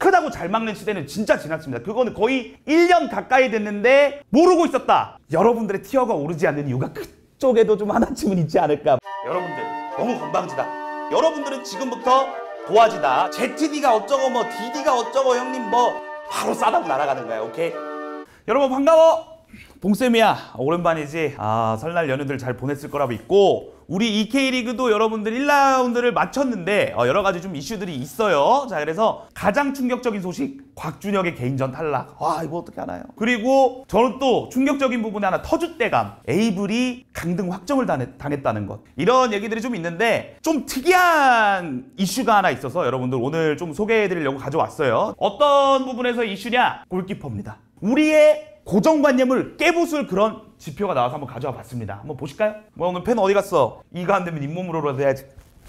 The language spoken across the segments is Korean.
크다고 잘 막는 시대는 진짜 지났습니다. 그거는 거의 1년 가까이 됐는데 모르고 있었다. 여러분들의 티어가 오르지 않는 이유가 그쪽에도 좀 하나쯤은 있지 않을까. 여러분들 너무 건방지다. 여러분들은 지금부터 도화지다. ZD가 어쩌고 뭐 DD가 어쩌고 형님 뭐 바로 싸다고 날아가는 거야. 오케이? 여러분 반가워. 봉쌤이야. 오랜만이지. 설날 연휴들 잘 보냈을 거라고 믿고 우리 EK리그도 여러분들 1라운드를 마쳤는데 여러 가지 좀 이슈들이 있어요. 자, 그래서 가장 충격적인 소식, 곽준혁의 개인전 탈락. 이거 어떻게 하나요? 그리고 저는 또 충격적인 부분에 하나 터줏대감, 에이블이 강등 확정을 당했다는 것. 이런 얘기들이 좀 있는데 좀 특이한 이슈가 하나 있어서 여러분들 오늘 좀 소개해드리려고 가져왔어요. 어떤 부분에서 이슈냐? 골키퍼입니다. 우리의 고정관념을 깨부술 그런 지표가 나와서 한번 가져와 봤습니다. 한번 보실까요? 뭐 오늘 펜 어디 갔어? 이가 안 되면 잇몸으로라도 해야지.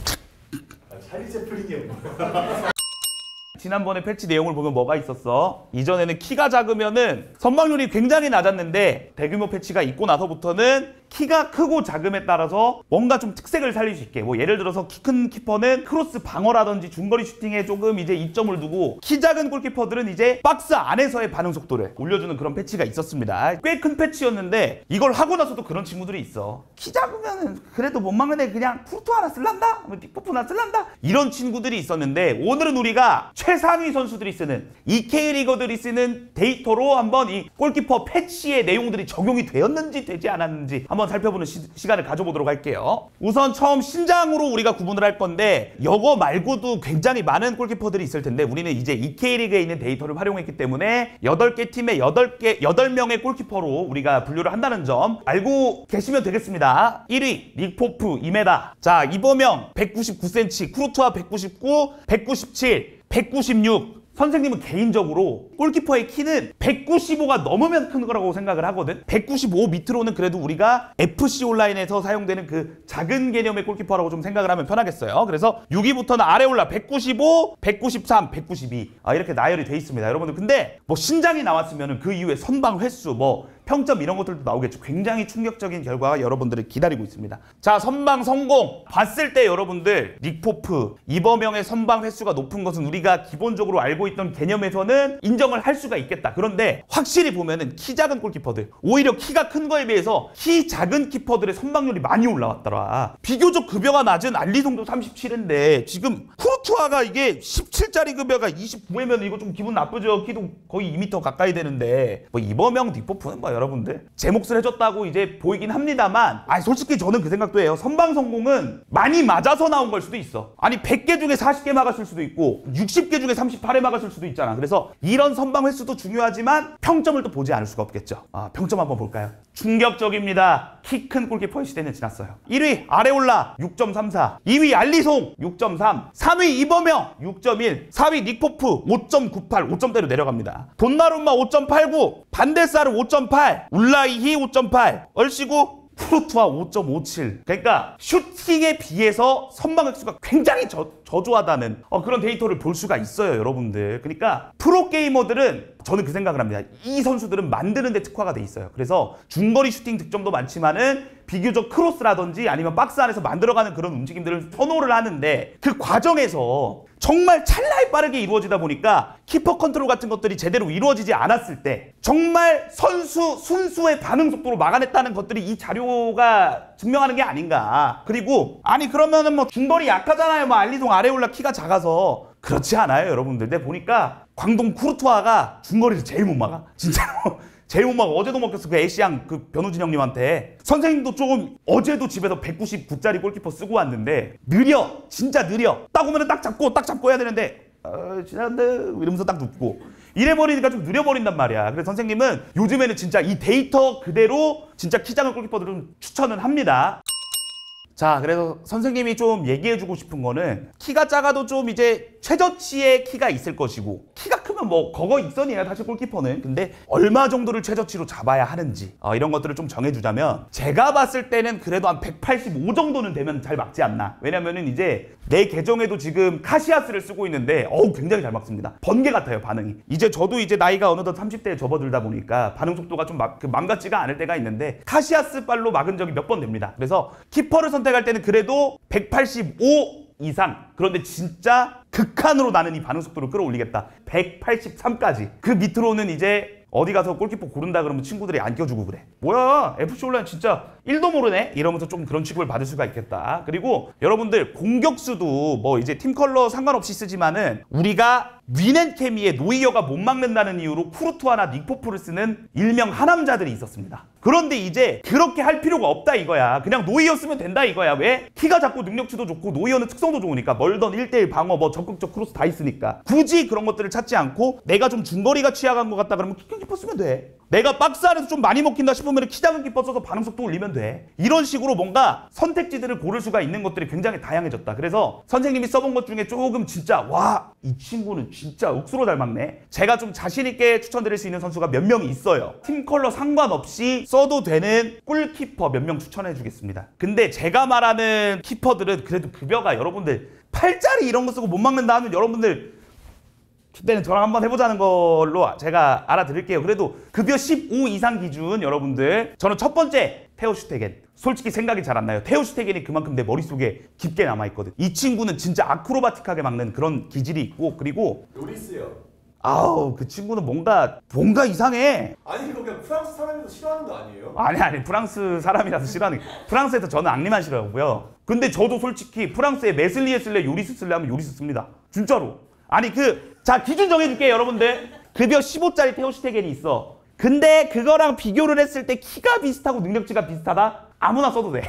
찰리 채플린이 뭐야? 지난번에 패치 내용을 보면 뭐가 있었어? 이전에는 키가 작으면은 선방률이 굉장히 낮았는데 대규모 패치가 있고 나서부터는 키가 크고 작음에 따라서 뭔가 좀 특색을 살릴 수 있게, 뭐 예를 들어서 키 큰 키퍼는 크로스 방어라든지 중거리 슈팅에 조금 이제 이점을 두고 키 작은 골키퍼들은 이제 박스 안에서의 반응 속도를 올려주는 그런 패치가 있었습니다. 꽤 큰 패치였는데 이걸 하고 나서도 그런 친구들이 있어. 키 작으면은 그래도 못 막는 애 그냥 쿠르투 하나 쓸란다? 뭐 딕포프 하나 쓸란다? 이런 친구들이 있었는데 오늘은 우리가 최상위 선수들이 쓰는 EK리거들이 쓰는 데이터로 한번 이 골키퍼 패치의 내용들이 적용이 되었는지 되지 않았는지 한번 살펴보는 시간을 가져보도록 할게요. 우선 처음 신장으로 우리가 구분을 할 건데 이거 말고도 굉장히 많은 골키퍼들이 있을 텐데 우리는 이제 EK리그에 있는 데이터를 활용했기 때문에 8개 팀의 8명의 골키퍼로 우리가 분류를 한다는 점 알고 계시면 되겠습니다. 1위 닉포프 2m. 자, 이범영 199cm, 쿠르투아 199, 197, 196. 선생님은 개인적으로 골키퍼의 키는 195가 넘으면 큰 거라고 생각을 하거든. 195 밑으로는 그래도 우리가 FC 온라인에서 사용되는 그 작은 개념의 골키퍼라고 좀 생각을 하면 편하겠어요. 그래서 6위부터는 아래 올라 195, 193, 192 이렇게 나열이 돼 있습니다. 여러분들 근데 뭐 신장이 나왔으면 그 이후에 선방 횟수 뭐 평점 이런 것들도 나오겠죠. 굉장히 충격적인 결과가 여러분들을 기다리고 있습니다. 자, 선방 성공 봤을 때 여러분들 닉포프, 이범영의 선방 횟수가 높은 것은 우리가 기본적으로 알고 있던 개념에서는 인정을 할 수가 있겠다. 그런데 확실히 보면은 키 작은 골키퍼들, 오히려 키가 큰 거에 비해서 키 작은 키퍼들의 선방률이 많이 올라왔더라. 비교적 급여가 낮은 알리송도 37인데 지금 쿠르투아가 이게 17짜리 급여가 29이면 이거 좀 기분 나쁘죠. 키도 거의 2m 가까이 되는데 뭐 이범영, 닉포프는 뭐 여러분들 제 몫을 해줬다고 이제 보이긴 합니다만 솔직히 저는 그 생각도 해요. 선방 성공은 많이 맞아서 나온 걸 수도 있어. 아니 100개 중에 40개 막았을 수도 있고 60개 중에 38회 막았을 수도 있잖아. 그래서 이런 선방 횟수도 중요하지만 평점을 또 보지 않을 수가 없겠죠. 평점 한번 볼까요? 충격적입니다. 키 큰 골키퍼의 시대는 지났어요. 1위 아레올라 6.34, 2위 알리송 6.3, 3위 이범영 6.1, 4위 닉포프 5.98, 5점대로 내려갑니다. 돈나룸마 5.89, 반데사르 5.8, 울라이히 5.8, 얼씨구 쿠르투아 5.57. 그러니까 슈팅에 비해서 선방 횟수가 굉장히 저조하다는 그런 데이터를 볼 수가 있어요, 여러분들. 그러니까 프로게이머들은 저는 그 생각을 합니다. 이 선수들은 만드는 데 특화가 돼 있어요. 그래서 중거리 슈팅 득점도 많지만은 비교적 크로스라든지 아니면 박스 안에서 만들어가는 그런 움직임들을 선호를 하는데 그 과정에서 정말 찰나에 빠르게 이루어지다 보니까 키퍼 컨트롤 같은 것들이 제대로 이루어지지 않았을 때 정말 순수의 반응 속도로 막아냈다는 것들이 이 자료가 증명하는 게 아닌가. 그리고 그러면은 뭐 중거리 약하잖아요. 뭐 알리송 아레올라 키가 작아서. 그렇지 않아요, 여러분들. 근데 보니까 광동 쿠르투아가 중거리를 제일 못 막아. 진짜로. 제일 못 막아. 어제도 먹혔어. 그 애쉬양 그 변우진 형님한테. 선생님도 조금 어제도 집에서 199짜리 골키퍼 쓰고 왔는데 느려. 진짜 느려. 딱 오면은 딱 잡고 해야 되는데 지난데 이러면서 딱 눕고 이래버리니까 좀 느려버린단 말이야. 그래서 선생님은 요즘에는 진짜 이 데이터 그대로 진짜 키 작은 골키퍼들을 좀 추천은 합니다. 자, 그래서 선생님이 좀 얘기해주고 싶은 거는 키가 작아도 좀 이제 최저치의 키가 있을 것이고 키가 크면 뭐 거거 익선이야 사실 골키퍼는. 근데 얼마 정도를 최저치로 잡아야 하는지 이런 것들을 좀 정해주자면 제가 봤을 때는 그래도 한 185 정도는 되면 잘 막지 않나. 왜냐면은 이제 내 계정에도 지금 카시아스를 쓰고 있는데 굉장히 잘 막습니다. 번개 같아요, 반응이. 이제 저도 이제 나이가 어느덧 30대에 접어들다 보니까 반응 속도가 좀 망같지가 않을 때가 있는데 카시아스 발로 막은 적이 몇 번 됩니다. 그래서 키퍼를 선택할 때는 그래도 185 이상. 그런데 진짜 극한으로 나는 이 반응 속도를 끌어올리겠다. 183까지. 그 밑으로는 이제 어디 가서 골키퍼 고른다 그러면 친구들이 안 껴주고 그래. 뭐야, FC 온라인 진짜 1도 모르네? 이러면서 좀 그런 취급을 받을 수가 있겠다. 그리고 여러분들 공격수도 뭐 이제 팀 컬러 상관없이 쓰지만은 우리가 위넨케미에 노이어가 못 막는다는 이유로 쿠르투아나 닉포프를 쓰는 일명 하남자들이 있었습니다. 그런데 이제 그렇게 할 필요가 없다 이거야. 그냥 노이어 쓰면 된다 이거야. 왜? 키가 작고 능력치도 좋고 노이어는 특성도 좋으니까 멀던 1대1 방어 뭐 적극적 크로스 다 있으니까 굳이 그런 것들을 찾지 않고 내가 좀 중거리가 취약한 것 같다 그러면 키 큰 키퍼 쓰면 돼. 내가 박스 안에서 좀 많이 먹힌다 싶으면 키 작은 키퍼 써서 반응 속도 올리면 돼. 이런 식으로 뭔가 선택지들을 고를 수가 있는 것들이 굉장히 다양해졌다. 그래서 선생님이 써본 것 중에 조금 진짜 와, 이 친구는 진짜 억수로 잘 막네. 제가 좀 자신 있게 추천드릴 수 있는 선수가 몇 명 있어요. 팀 컬러 상관없이 써도 되는 꿀키퍼 몇 명 추천해 주겠습니다. 근데 제가 말하는 키퍼들은 그래도 급여가 여러분들 8짜리 이런 거 쓰고 못 막는다 하면 여러분들 그때는 저랑 한번 해보자는 걸로 제가 알아드릴게요. 그래도 급여 15 이상 기준 여러분들, 저는 첫 번째 테오 슈테겐. 솔직히 생각이 잘 안 나요. 테오 슈테겐이 그만큼 내 머릿속에 깊게 남아있거든. 이 친구는 진짜 아크로바틱하게 막는 그런 기질이 있고, 그리고 요리스요. 아우, 그 친구는 뭔가 이상해. 아니 이거 그냥 프랑스 사람이라서 싫어하는 거 아니에요? 아니 프랑스 사람이라서 싫어하는 게, 프랑스에서 저는 앙리만 싫어하고요. 근데 저도 솔직히 프랑스에 메슬리에 쓸래 요리스 쓸래 하면 요리스 씁니다. 진짜로. 아니 자 기준 정해줄게요 여러분들. 급여 15짜리 테오 슈테겐이 있어. 근데 그거랑 비교를 했을 때 키가 비슷하고 능력치가 비슷하다? 아무나 써도 돼.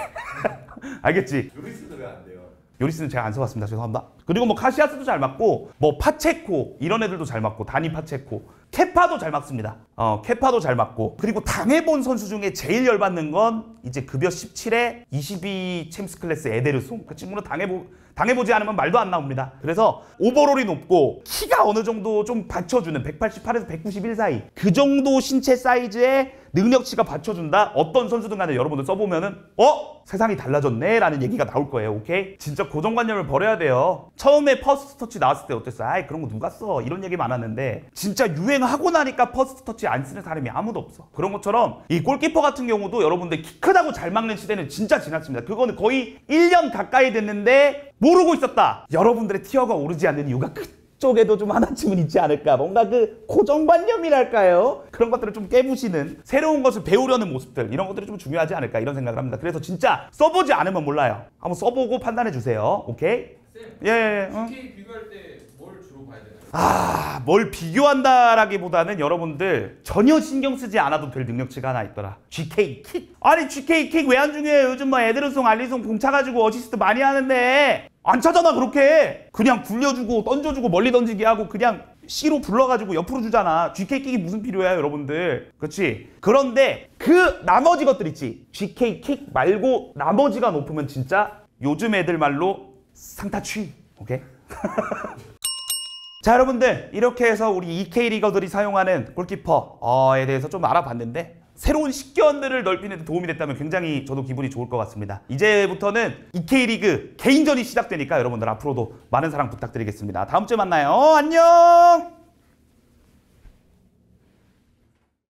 알겠지? 요리스는 왜 안 돼요? 요리스는 제가 안 써봤습니다. 죄송합니다. 그리고 뭐 카시아스도 잘 맞고 뭐 파체코 이런 애들도 잘 맞고, 다니 파체코, 케파도 잘 맞습니다. 케파도 잘 맞고. 그리고 당해본 선수 중에 제일 열받는 건 이제 급여 17에 22 챔스 클래스 에데르송. 그 친구는 당해보지 않으면 말도 안 나옵니다. 그래서 오버롤이 높고 키가 어느 정도 좀 받쳐주는 188에서 191 사이 그 정도 신체 사이즈의 능력치가 받쳐준다. 어떤 선수든 간에 여러분들 써보면은 세상이 달라졌네 라는 얘기가 나올 거예요. 오케이? 진짜 고정관념을 버려야 돼요. 처음에 퍼스트 터치 나왔을 때 어땠어? 아이 그런 거 누가 써? 이런 얘기 많았는데 진짜 유행하고 나니까 퍼스트 터치 안 쓰는 사람이 아무도 없어. 그런 것처럼 이 골키퍼 같은 경우도 여러분들 키 크다고 잘 막는 시대는 진짜 지났습니다. 그거는 거의 1년 가까이 됐는데 모르고 있었다. 여러분들의 티어가 오르지 않는 이유가 그쪽에도 좀 하나쯤은 있지 않을까. 뭔가 그 고정관념이랄까요? 그런 것들을 좀 깨부시는, 새로운 것을 배우려는 모습들, 이런 것들이 좀 중요하지 않을까 이런 생각을 합니다. 그래서 진짜 써보지 않으면 몰라요. 한번 써보고 판단해 주세요. 오케이? 쌤, 예. GK 비교할 때 뭘 주로 봐야 되나요? 뭘 비교한다라기보다는 여러분들 전혀 신경 쓰지 않아도 될 능력치가 하나 있더라. GK 킥. 아니 GK 킥 왜 안 중요해요? 요즘 뭐 에드르송, 알리송 공 차가지고 어시스트 많이 하는데 안 차잖아. 그렇게 그냥 굴려주고 던져주고 멀리 던지게 하고 그냥 C로 불러가지고 옆으로 주잖아. GK 킥이 무슨 필요야 여러분들. 그렇지? 그런데 그 나머지 것들 있지. GK 킥 말고 나머지가 높으면 진짜 요즘 애들 말로 상타취. 오케이? 자 여러분들, 이렇게 해서 우리 EK 리거들이 사용하는 골키퍼에 대해서 좀 알아봤는데 새로운 식견들을 넓히는 데 도움이 됐다면 굉장히 저도 기분이 좋을 것 같습니다. 이제부터는 EK 리그 개인전이 시작되니까 여러분들 앞으로도 많은 사랑 부탁드리겠습니다. 다음 주에 만나요. 안녕.